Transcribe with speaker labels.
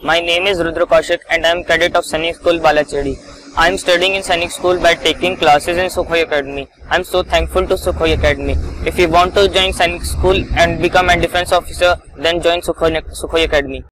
Speaker 1: My name is Rudra Kaushik and I am cadet of Sainik School Balachedi. I am studying in Sainik School by taking classes in Sukhoi Academy. I am so thankful to Sukhoi Academy. If you want to join Sainik School and become a defense officer, then join Sukhoi Academy.